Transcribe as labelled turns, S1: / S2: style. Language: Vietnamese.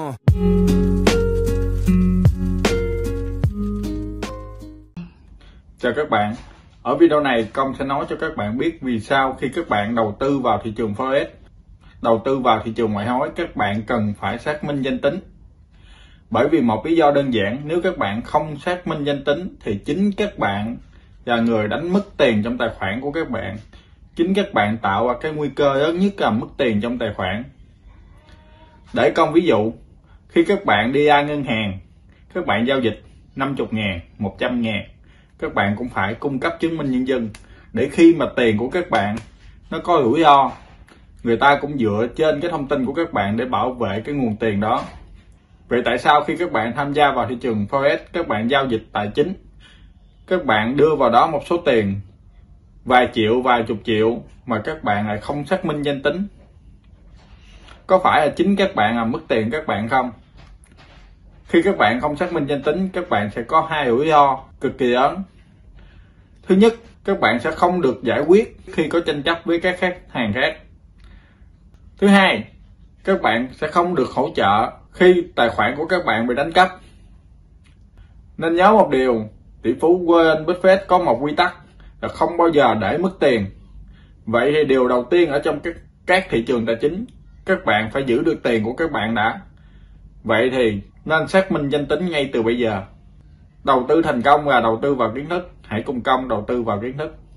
S1: Chào các bạn, ở video này Công sẽ nói cho các bạn biết vì sao khi các bạn đầu tư vào thị trường Forex, đầu tư vào thị trường ngoại hối, các bạn cần phải xác minh danh tính. Bởi vì một lý do đơn giản, nếu các bạn không xác minh danh tính thì chính các bạn là người đánh mất tiền trong tài khoản của các bạn. Chính các bạn tạo ra cái nguy cơ lớn nhất là mất tiền trong tài khoản. Để Công ví dụ, khi các bạn đi ra ngân hàng, các bạn giao dịch 50.000, 100.000, các bạn cũng phải cung cấp chứng minh nhân dân để khi mà tiền của các bạn nó có rủi ro, người ta cũng dựa trên cái thông tin của các bạn để bảo vệ cái nguồn tiền đó. Vậy tại sao khi các bạn tham gia vào thị trường Forex, các bạn giao dịch tài chính, các bạn đưa vào đó một số tiền vài triệu, vài chục triệu mà các bạn lại không xác minh danh tính? Có phải là chính các bạn làm mất tiền các bạn không? Khi các bạn không xác minh danh tính, các bạn sẽ có hai rủi ro cực kỳ lớn. Thứ nhất, các bạn sẽ không được giải quyết khi có tranh chấp với các khách hàng khác. Thứ hai, các bạn sẽ không được hỗ trợ khi tài khoản của các bạn bị đánh cắp. Nên nhớ một điều, tỷ phú Warren Buffett có một quy tắc là không bao giờ để mất tiền. Vậy thì điều đầu tiên ở trong các thị trường tài chính, các bạn phải giữ được tiền của các bạn đã. Vậy thì nên xác minh danh tính ngay từ bây giờ. Đầu tư thành công là đầu tư vào kiến thức. Hãy cùng Công đầu tư vào kiến thức.